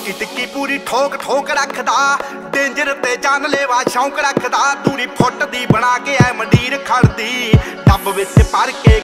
ਟਿੱਕੀ ਟਿੱਕੀ ਪੂਰੀ ਠੋਕ ਠੋਕ ਰੱਖਦਾ, ਡੇਂਜਰ ਤੇ ਜਾਨਲੇਵਾ ਸ਼ੌਂਕ ਰੱਖਦਾ। ਦੂਰੀ ਫੁੱਟ ਦੀ ਬਣਾ ਕੇ ਐ ਮੰਡੀਰ ਖੜਦੀ, ਡੱਬ ਵਿੱਚ ਭਰ ਕੇ